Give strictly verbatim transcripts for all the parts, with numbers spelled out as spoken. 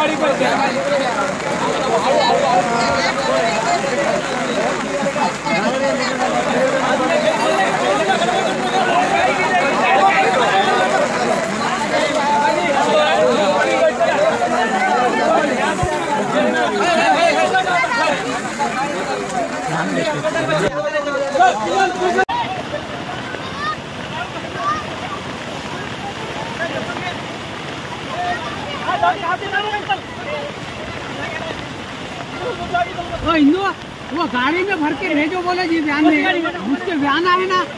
इंदु वो गाड़ी में भर के भेजो बोले जी व्यान में उसके व्यान आहे ना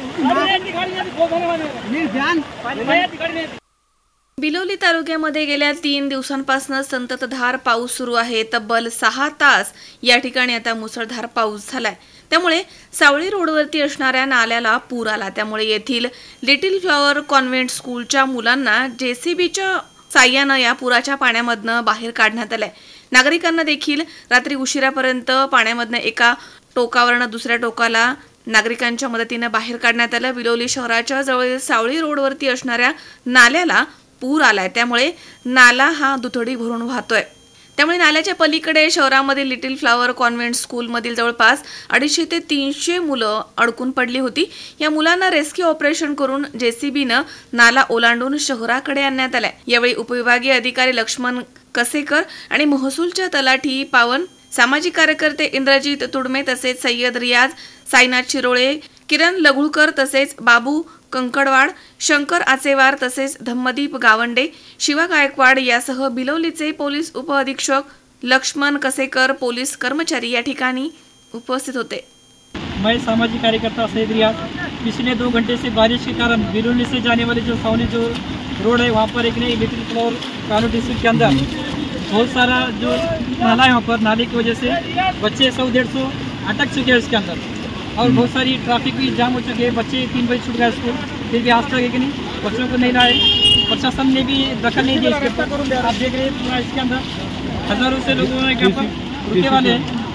व्यान। बिलोली तालुक्यामध्ये गेल्या तीन दिवसांपासून संततधार पाऊस सुरू आहे। तब्बल सहा तास या ठिकाणी आता मुसळधार पाऊस झालाय। त्यामुळे सावळी रोडवरती असणाऱ्या नाल्याला पूर आला। त्यामुळे येथील लिटिल फ्लॉवर कॉन्व्हेंट स्कूलच्या मुलांना जेसीबीच्या साह्याने या पुराच्या पाण्यामधनं बाहेर काढण्यात आलंय। नागरिकांना देखील रात्री उशिरापर्यंत पाण्यामधनं एका टोकावरनं दुसऱ्या टोकाला नागरिकांच्या मदतीने बाहेर काढण्यात आलं। बिलोली शहराच्या जवळ सावळी रोडवरती असणाऱ्या नाल्याला पूर आलाय। त्यामुळे नाला हा दुथडी भरून वाहतोय। त्यामुळे नाल्याच्या पलीकडे शहरामध्ये लिटिल फ्लॉवर कॉन्व्हेंट स्कूल मधील जवळपास अडीचशे ते तीनशे मुलं अडकून पडली होती। या मुलांना रेस्क्यू ऑपरेशन करून जेसीबीनं नाला ओलांडून शहराकडे आणण्यात आलाय। यावेळी उपविभागीय अधिकारी लक्ष्मण कसेकर आणि महसूलच्या तलाठी पावन, सामाजिक कार्यकर्ते इंद्रजित तुडमे तसेच सय्यद रियाज, साईनाथ शिरोळे, किरण लगुळकर तसेच बाबू कंकडवाड, शंकर आचेवार तसेच धम्मदीप गावंडे, शिवा गायकवाड यासह बिलोलीचे पोलीस उपअधीक्षक लक्ष्मण कसेकर, पोलीस कर्मचारी या ठिकाणी उपस्थित होते। मैं सामाजिक कार्यकर्ता सैयद रियाज। पिछले दो घंटे से बारिश के कारण बिलोली से जाने वाले जो सावनी जो रोड है वहाँ पर एक नई लिटिल फ्लॉवर कानू डिस्ट्रिक्ट के अंदर बहुत सारा जो नाला है वहाँ पर नाले की वजह से बच्चे सौ डेढ़ सौ अटक चुके हैं उसके अंदर और बहुत सारी ट्रैफिक भी जाम हो चुकी है। बच्चे तीन बजे छूट गए स्कूल, फिर भी आज तक है कि नहीं बच्चों को नहीं लाए। प्रशासन ने भी दखल नहीं दिया इसके ऊपर। आप देख रहे हैं इसके अंदर हज़ारों से लोगों ने यहाँ पर रुके वाले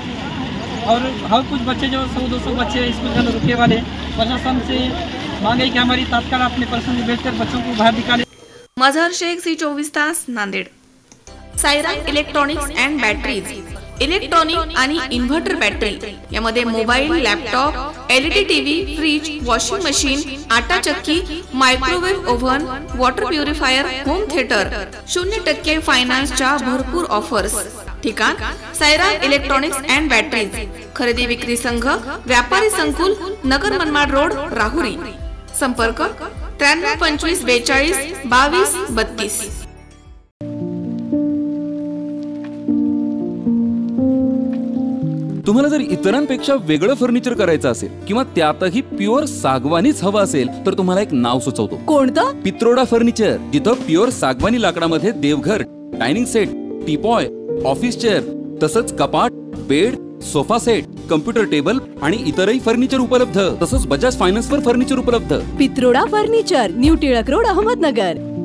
हैं और हर कुछ बच्चे जो सौ दो सौ बच्चे स्कूल के अंदर रुके वाले। प्रशासन से मांगे कि हमारी तत्काल अपने पर्सन भेजकर बच्चों को बाहर निकाले। मजहर शेख, सी चोवीस तास, Nanded. Siren electronics and batteries, electronic आणि इन्व्हर्टर बॅटरी यामध्ये mobile, laptop, LED TV, fridge, washing machine, आटा चक्की, microwave oven, water purifier, home theatre, शून्य टक्के फायनान्सच्या भरपूर ऑफर्स। ठिकाण सायरन इलेक्ट्रॉनिक्स अँड बॅटरीज, खरेदी विक्री संघ, व्यापारी संकुल, नगर मनमाड रोड, राहुरी। संपर्क त्र्याण्णव पंचवीस बेचाळीस बावीस बत्तीस। तुम्हाला जर इतरांपेक्षा वेगळं फर्निचर करायचं असेल किंवा त्यातही प्युअर सागवानीच हवं असेल तर तुम्हाला एक नाव सुचवतो। कोणतं? पित्रोडा फर्निचर, जिथं प्युअर सागवानी लाकडामध्ये देवघर, dining set, teapoy, office chair तसंच कपाट, bed, sofa set, computer table आणि इतरही फर्निचर उपलब्ध। तसंच बजाज फायनान्स वर फर्निचर उपलब्ध। Pitroda furniture, new Tilak road, Ahmednagar.